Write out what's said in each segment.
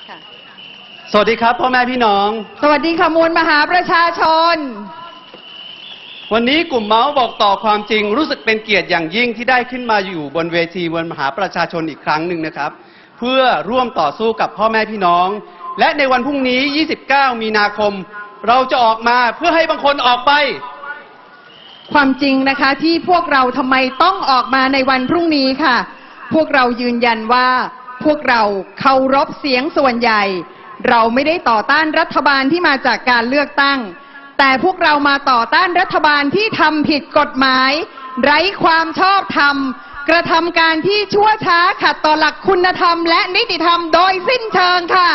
สวัสดีครับพ่อแม่พี่น้องสวัสดีค่ะมวลมหาประชาชนวันนี้กลุ่มเมาส์บอกต่อความจริงรู้สึกเป็นเกียรติอย่างยิ่งที่ได้ขึ้นมาอยู่บนเวทีมวลมหาประชาชนอีกครั้งหนึ่งนะครับเพื่อร่วมต่อสู้กับพ่อแม่พี่น้องและในวันพรุ่งนี้29มีนาคมเราจะออกมาเพื่อให้บางคนออกไปความจริงนะคะที่พวกเราทำไมต้องออกมาในวันพรุ่งนี้ค่ะพวกเรายืนยันว่าพวกเราเคารพเสียงส่วนใหญ่เราไม่ได้ต่อต้านรัฐบาลที่มาจากการเลือกตั้งแต่พวกเรามาต่อต้านรัฐบาลที่ทำผิดกฎหมายไร้ความชอบธรรมกระทำการที่ชั่วช้าขัดต่อหลักคุณธรรมและนิติธรรมโดยสิ้นเชิงค่ะ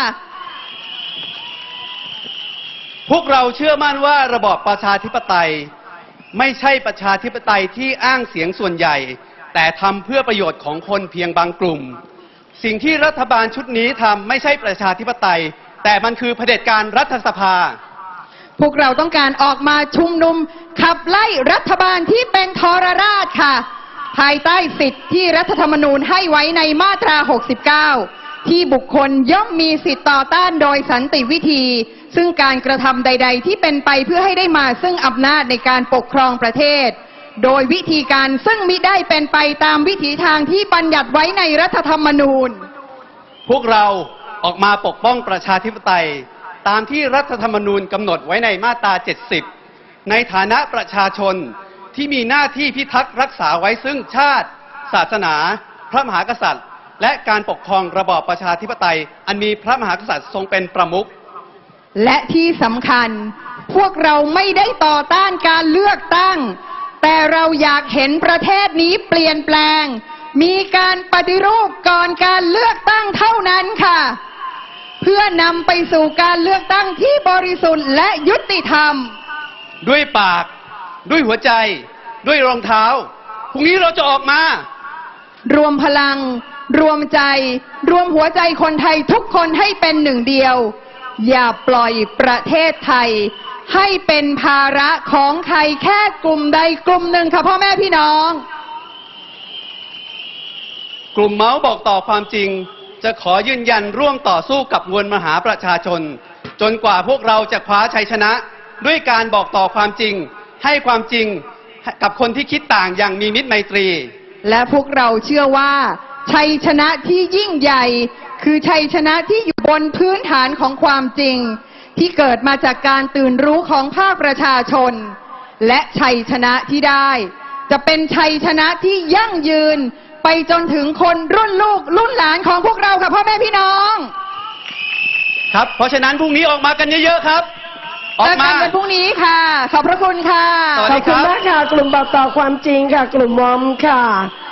พวกเราเชื่อมั่นว่าระบอบประชาธิปไตยไม่ใช่ประชาธิปไตยที่อ้างเสียงส่วนใหญ่แต่ทำเพื่อประโยชน์ของคนเพียงบางกลุ่มสิ่งที่รัฐบาลชุดนี้ทำไม่ใช่ประชาธิปไตยแต่มันคือเผด็จการรัฐสภาพวกเราต้องการออกมาชุมนุมขับไล่รัฐบาลที่เป็นทรราชค่ะภายใต้สิทธิที่รัฐธรรมนูญให้ไว้ในมาตรา 69 ที่บุคคลย่อมมีสิทธิต่อต้านโดยสันติวิธีซึ่งการกระทำใดๆที่เป็นไปเพื่อให้ได้มาซึ่งอำนาจในการปกครองประเทศโดยวิธีการซึ่งมิได้เป็นไปตามวิถีทางที่บัญญัติไว้ในรัฐธรรมนูญพวกเราออกมาปกป้องประชาธิปไตยตามที่รัฐธรรมนูญกำหนดไว้ในมาตรา 70 ในฐานะประชาชนที่มีหน้าที่พิทักษ์รักษาไว้ซึ่งชาติศาสนาพระมหากษัตริย์และการปกครองระบอบประชาธิปไตยอันมีพระมหากษัตริย์ทรงเป็นประมุขและที่สำคัญพวกเราไม่ได้ต่อต้านการเลือกตั้งแต่เราอยากเห็นประเทศนี้เปลี่ยนแปลงมีการปฏิรูปก่อนการเลือกตั้งเท่านั้นค่ะเพื่อนำไปสู่การเลือกตั้งที่บริสุทธิ์และยุติธรรมด้วยปากด้วยหัวใจด้วยรองเท้าพรุ่งนี้เราจะออกมารวมพลังรวมใจรวมหัวใจคนไทยทุกคนให้เป็นหนึ่งเดียวอย่าปล่อยประเทศไทยให้เป็นภาระของใครแค่กลุ่มใดกลุ่มหนึ่งค่ะพ่อแม่พี่น้องกลุ่มเมาส์บอกต่อความจริงจะขอยืนยันร่วมต่อสู้กับมวลมหาประชาชนจนกว่าพวกเราจะคว้าชัยชนะด้วยการบอกต่อความจริงให้ความจริงกับคนที่คิดต่างอย่างมีมิตรไมตรีและพวกเราเชื่อว่าชัยชนะที่ยิ่งใหญ่คือชัยชนะที่อยู่บนพื้นฐานของความจริงที่เกิดมาจากการตื่นรู้ของภาคประชาชนและชัยชนะที่ได้จะเป็นชัยชนะที่ยั่งยืนไปจนถึงคนรุ่นลูกรุ่นหลานของพวกเราค่ะพ่อแม่พี่น้องครับเพราะฉะนั้นพรุ่งนี้ออกมากันเยอะๆครับออกมากันพรุ่งนี้ค่ะขอบพระคุณค่ะขอบคุณมากค่ะกลุ่มบอกต่อความจริงค่ะกลุ่มวอมค่ะ